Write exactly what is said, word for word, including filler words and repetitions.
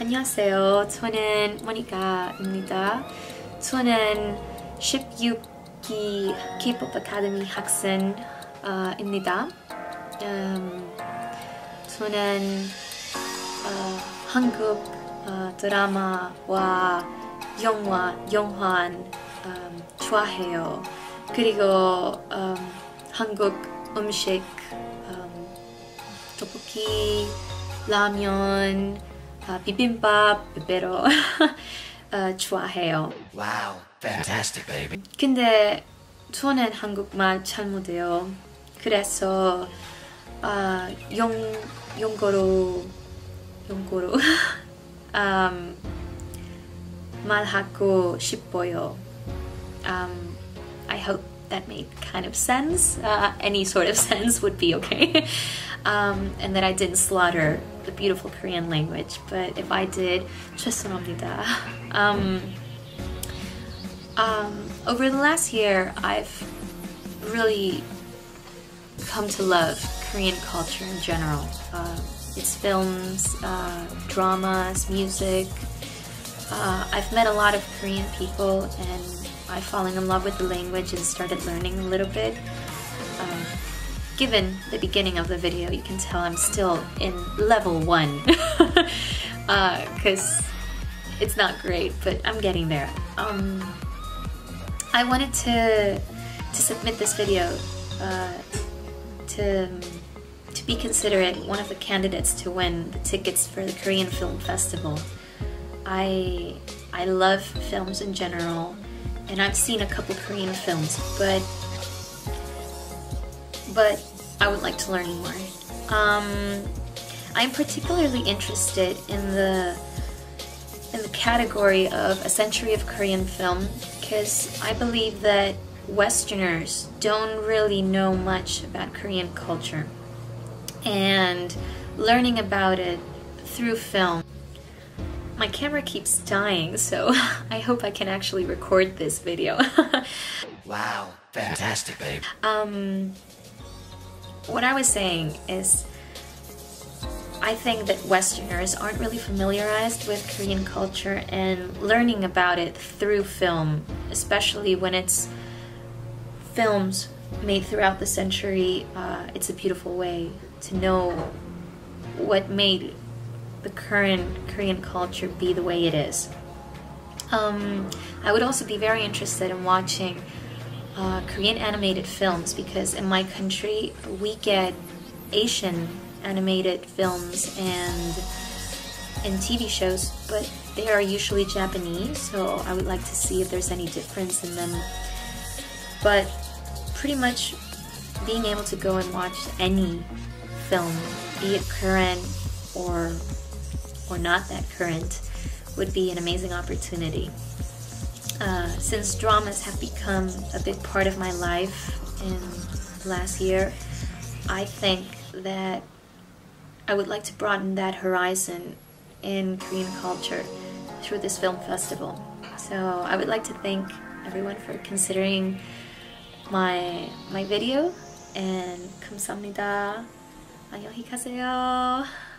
안녕하세요. 저는 모니카입니다. 저는 십육 기 K-팝 아카데미 학생입니다. 음, 저는 어, 한국 어, 드라마와 영화, 영화 음, 좋아해요. 그리고 음, 한국 음식, 음, 떡볶이, 라면, 어, 비빔밥, 빼빼로 어, 좋아해요. Wow, fantastic, baby. 근데 저는 한국말 잘 못해요. 그래서 어, 영, 영어로 영어로 um, 말하고 싶어요. Um, I hope that made kind of sense. Uh, any sort of sense would be okay. um, and that I didn't slaughter the beautiful Korean language. But if I did, 죄송합니다. Um, um, over the last year, I've really come to love Korean culture in general. Uh, its films, uh, dramas, music. Uh, I've met a lot of Korean people and I've fallen in love with the language and started learning a little bit. Um, given the beginning of the video, you can tell I'm still in level one because uh, it's not great, but I'm getting there. Um, I wanted to to submit this video uh, to to be considered one of the candidates to win the tickets for the Korean Film Festival. I I love films in general, and I've seen a couple Korean films, but but I would like to learn more. Um, I'm particularly interested in the in the category of a century of Korean film because I believe that Westerners don't really know much about Korean culture, and learning about it through film. My camera keeps dying, so I hope I can actually record this video. Wow, fantastic, babe. Um, what I was saying is, I think that Westerners aren't really familiarized with Korean culture, and learning about it through film, especially when it's films made throughout the century, uh, it's a beautiful way to know what made the current Korean culture be the way it is. Um, I would also be very interested in watching uh, Korean animated films because in my country we get Asian animated films and and T V shows, but they are usually Japanese, so I would like to see if there's any difference in them. But pretty much being able to go and watch any film, be it current or or not that current, would be an amazing opportunity. Uh, since dramas have become a big part of my life in the last year, I think that I would like to broaden that horizon in Korean culture through this film festival. So I would like to thank everyone for considering my my video, and 감사합니다. 안녕히 가세요.